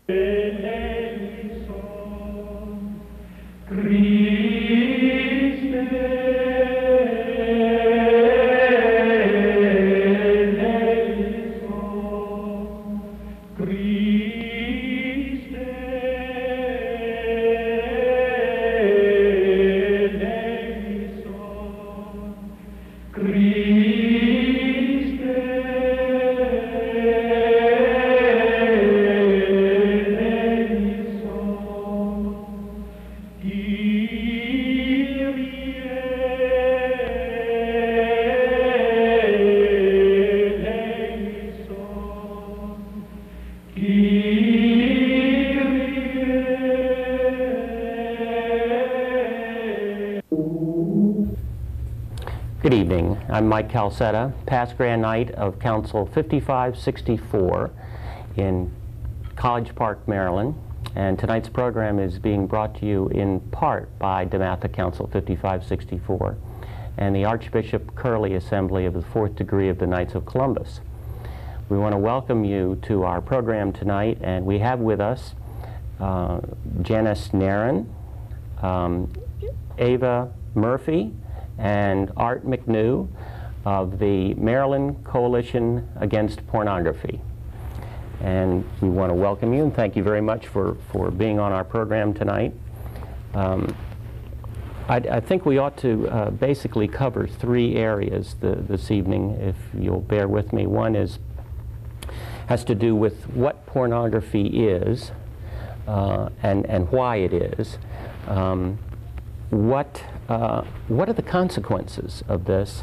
Good evening. I'm Mike Calsetta, past Grand Knight of Council 5564 in College Park, Maryland. And tonight's program is being brought to you in part by DeMatha Council 5564 and the Archbishop Curley Assembly of the Fourth Degree of the Knights of Columbus. We want to welcome you to our program tonight, and we have with us Janice Nairn, Eva Murphy, and Art McKnew of the Maryland Coalition Against Pornography. And we want to welcome you and thank you very much for being on our program tonight. I think we ought to basically cover three areas this evening, if you'll bear with me. One has to do with what pornography is and why it is. What are the consequences of this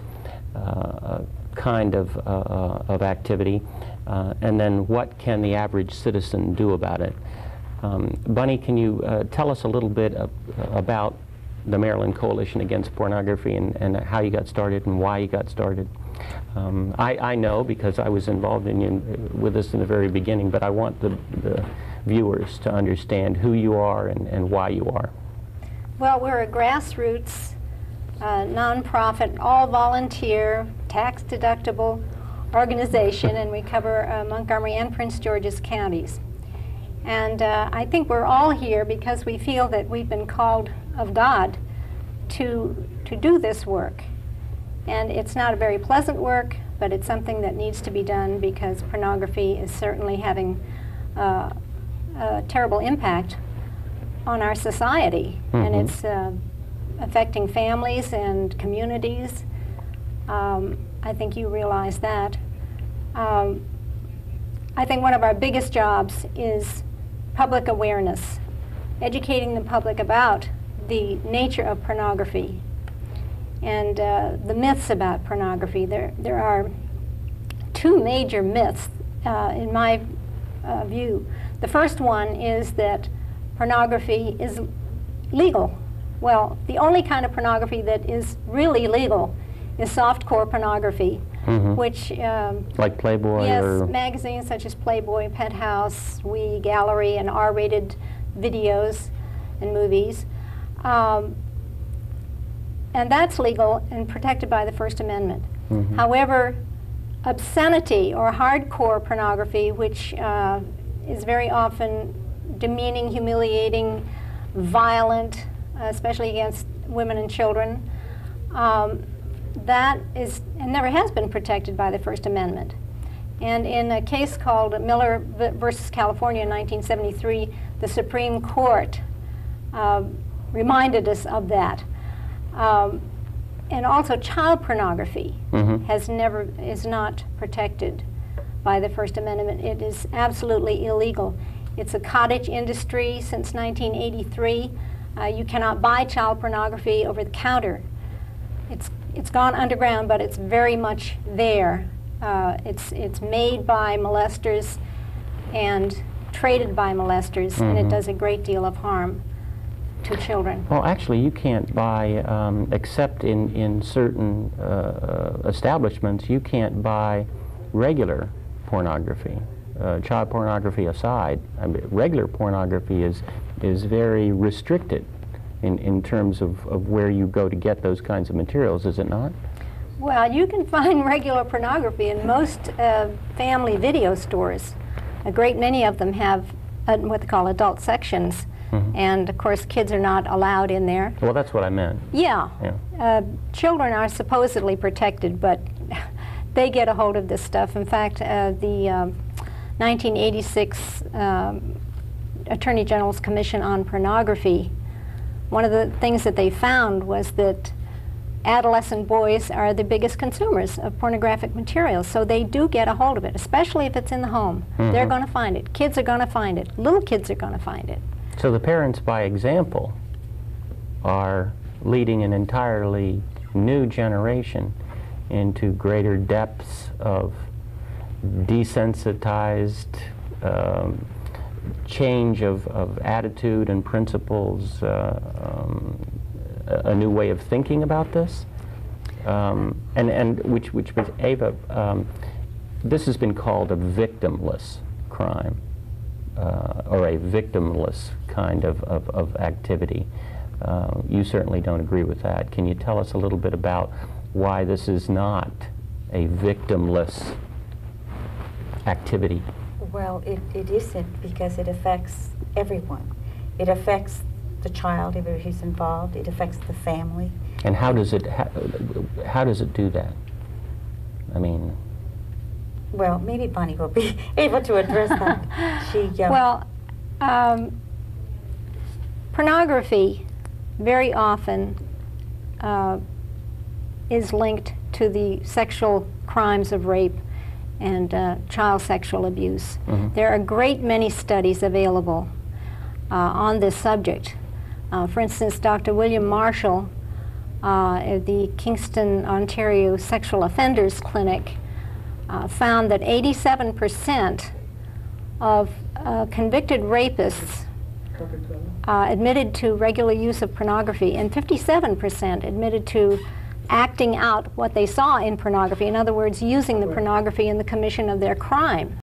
kind of activity, and then what can the average citizen do about it? Bunny, can you tell us a little bit about the Maryland Coalition Against Pornography and how you got started and why you got started? I know because I was involved with this in the very beginning, but I want the viewers to understand who you are and why you are. Well, we're a grassroots, nonprofit, all-volunteer, tax-deductible organization, and we cover Montgomery and Prince George's counties. And I think we're all here because we feel that we've been called of God to do this work. And it's not a very pleasant work, but it's something that needs to be done because pornography is certainly having a terrible impact on our society, and it's affecting families and communities. I think you realize that. I think one of our biggest jobs is public awareness, educating the public about the nature of pornography and the myths about pornography. There are two major myths in my view. The first one is that pornography is legal. Well, the only kind of pornography that is really legal is softcore pornography, which like Playboy? Yes, or magazines such as Playboy, Penthouse, We, Gallery, and R-rated videos and movies. And that's legal and protected by the First Amendment. However, obscenity or hardcore pornography, which is very often demeaning, humiliating, violent, especially against women and children, that is and never has been protected by the First Amendment. And in a case called Miller versus California in 1973, the Supreme Court reminded us of that. And also child pornography is not protected by the First Amendment. It is absolutely illegal. It's a cottage industry since 1983. You cannot buy child pornography over the counter. It's gone underground, but it's very much there. It's made by molesters and traded by molesters, and it does a great deal of harm to children. Well, actually, you can't buy, except in certain establishments, you can't buy regular pornography. Child pornography aside, I mean, regular pornography is very restricted in terms of where you go to get those kinds of materials, is it not? Well, you can find regular pornography in most family video stores. A great many of them have what they call adult sections. And of course kids are not allowed in there. Well, that's what I meant. Yeah. Children are supposedly protected, but they get a hold of this stuff. In fact, the 1986 Attorney General's Commission on Pornography, one of the things that they found was that adolescent boys are the biggest consumers of pornographic materials, so they do get a hold of it, especially if it's in the home. They're going to find it. Kids are going to find it. Little kids are going to find it. So the parents, by example, are leading an entirely new generation into greater depths of desensitized change of attitude and principles, a new way of thinking about this, and which was, Eva, this has been called a victimless crime, or a victimless kind of activity. You certainly don't agree with that. Can you tell us a little bit about why this is not a victimless activity? Well, it isn't, because it affects everyone. It affects the child if he's involved. It affects the family. And how does it do that? I mean, well, maybe Bonnie will be able to address that. She well, pornography very often is linked to the sexual crimes of rape and child sexual abuse. There are a great many studies available on this subject. For instance, Dr. William Marshall at the Kingston, Ontario Sexual Offenders Clinic found that 87% of convicted rapists admitted to regular use of pornography, and 57% admitted to acting out what they saw in pornography. In other words, using the pornography in the commission of their crime.